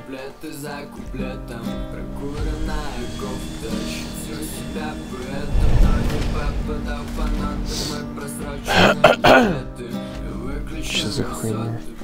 куплеты за куплетом. Прокуренная кофта, ощутил себя поэтом, но не попадал по нотам. Мой просроченный билеты. Что за хуйня?